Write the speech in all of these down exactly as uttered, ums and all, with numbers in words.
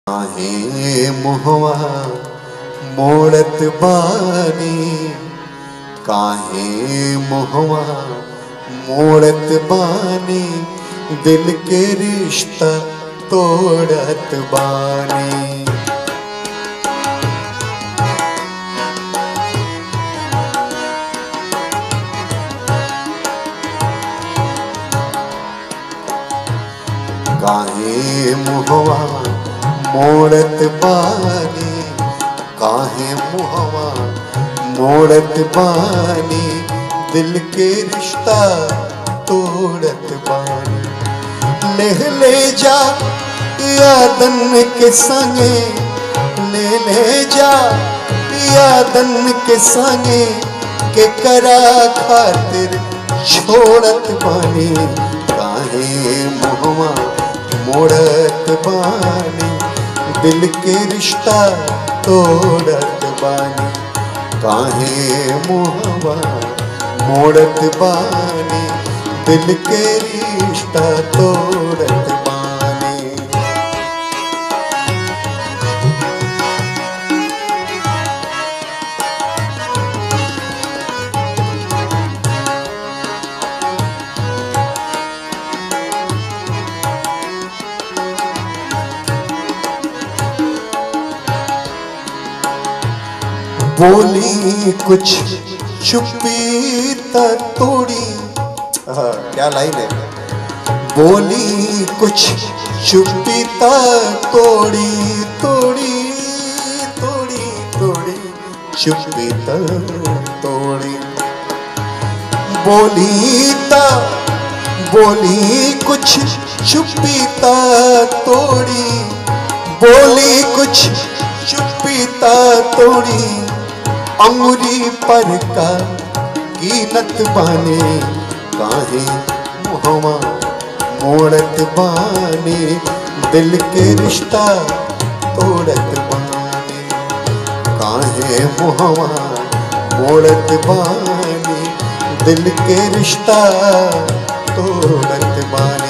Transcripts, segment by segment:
काहे मुहवा मोड़त बानी, काहे मुहवा मोड़त बानी, दिल के रिश्ता तोड़त बानी। काहे मुहवा मोड़त बानी, काहे मुहवा मोड़त बानी, दिल के रिश्ता तोड़त बानी। ले ले जा यादन के संगे, ले ले जा यादन के संगे, के करा खातिर छोड़त बानी। काहे मुहवा मोड़त बानी, दिल के रिश्ता तोड़त बानी। काहे मुहवा मोड़त बानी, दिल के रिश्ता तोड़त बानी। बोली कुछ चुप्पी तोड़ी, हाँ क्या लाइन है। बोली कुछ चुप्पी तोड़ी, तोड़ी तोड़ी तोड़ी चुप्पी तोड़ी। बोली ता बोली कुछ चुप्पी तोड़ी, बोली कुछ चुप्पी तोड़ी। अंगुरी पर का कीनत बानी, काहे मुहवा मोड़त बानी, दिल के रिश्ता तोड़त बानी। काहे मुहवा मोड़त बानी, दिल के रिश्ता तोड़त बानी।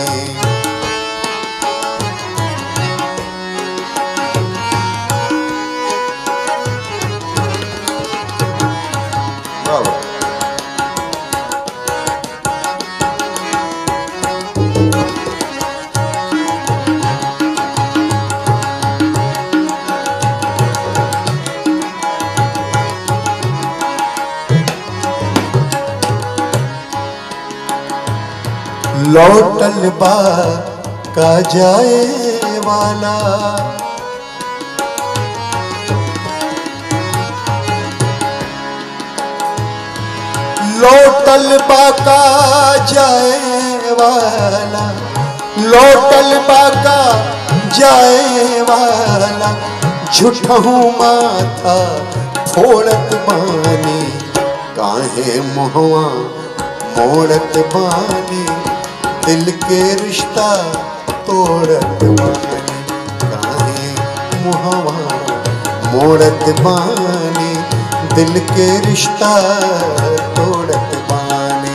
लौटल बा का जाए वाला, लौटल बा का जाए वाला, लौटल बा का जाए वाला। झूठहू माथा फोड़त बानी, काहे मुहवा मोड़त बानी, दिल के रिश्ता तोड़त बानी। काहे मुहवा मोड़त बानी, दिल के रिश्ता तोड़त बानी।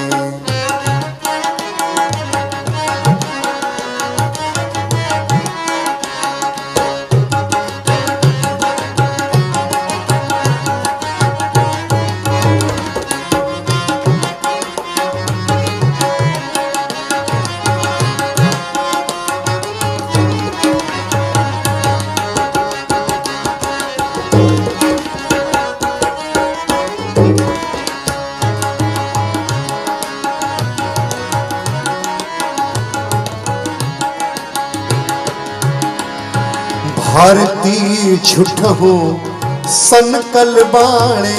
भारती झूठहू सनकल बाणे,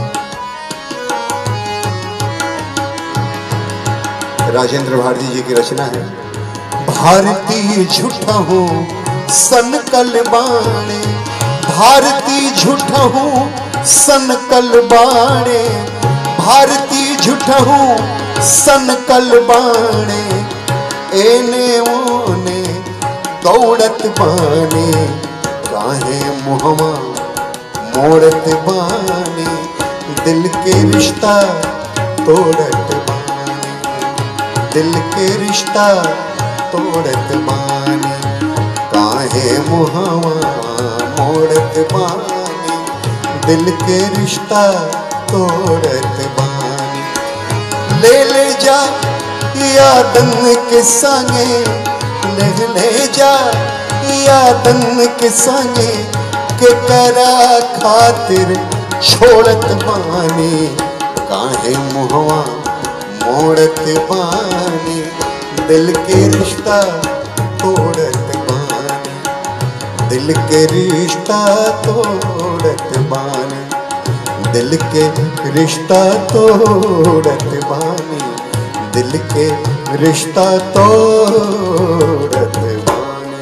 राजेंद्र भारती जी की रचना है। भारती झूठहू सनकल बाणे, भारती झूठहू सनकल बाणे, भारती झूठहू सनकल बाणे। एने ओने दौड़त बानी, काहे मुहवा मोड़त बानी, दिल के रिश्ता तोड़त बानी, दिल के रिश्ता तोड़त बानी। काहे काहे मुहावा मोड़त बानी, दिल के रिश्ता तोड़त बानी। ले ले जा यादन के संगे, ले ले जा यादन के संगे, के करा खातिर छोड़त बानी। काहे मुहवा मोड़त बानी, दिल के रिश्ता तोड़त बानी, दिल के रिश्ता तोड़त बानी, दिल के रिश्ता तोड़त बानी, दिल के रिश्ता तोड़त बानी।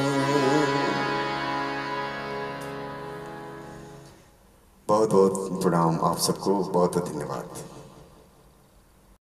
बहुत बहुत प्रणाम आप सबको, बहुत बहुत धन्यवाद।